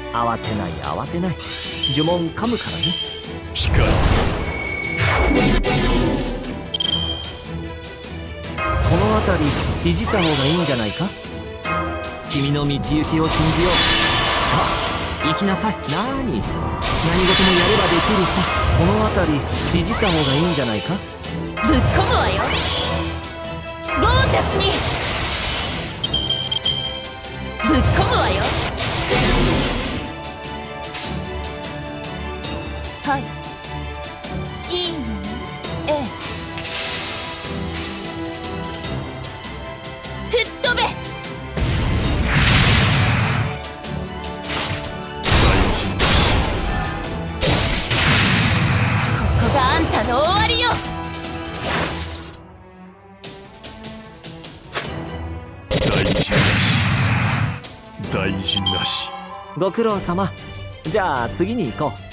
慌てない慌てない。呪文噛むからね。 しかり。 この辺りいじった方がいいんじゃないか。君の道行きを信じよう。さあ行きなさい。何事もやればできるさ。この辺りいじった方がいいんじゃないか。 ぶっ込むわよ。ゴージャスにぶっ込むわよ。はい、いいの？ええ。吹っ飛べ。ここがあんたの終わりよ。 大事なし。 ご苦労様。じゃあ次に行こう。